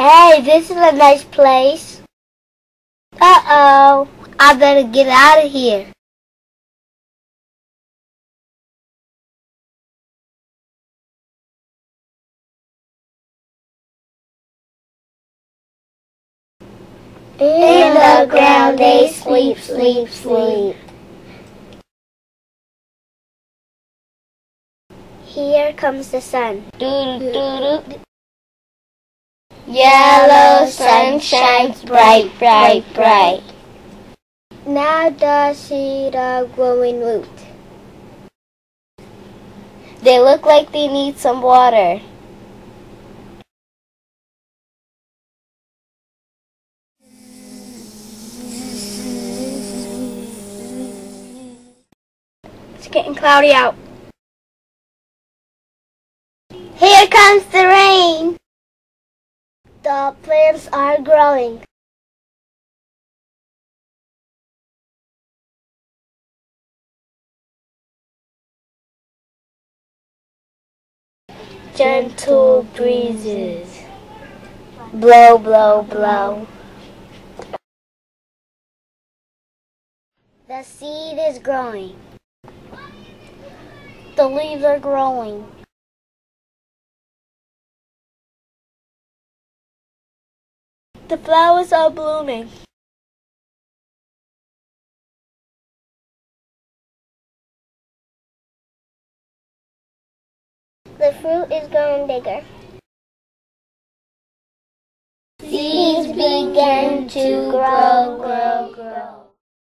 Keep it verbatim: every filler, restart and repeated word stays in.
Hey, this is a nice place. Uh-oh, I better get out of here. In the ground they sleep, sleep, sleep. Here comes the sun. Doo-doo-doo-doo. Yellow sun shines bright, bright, bright. Now does see the glowing root. They look like they need some water. It's getting cloudy out. Here comes the rain. The plants are growing. Gentle breezes blow, blow, blow. The seed is growing. The leaves are growing. The flowers are blooming. The fruit is growing bigger. Seeds begin to grow, grow, grow.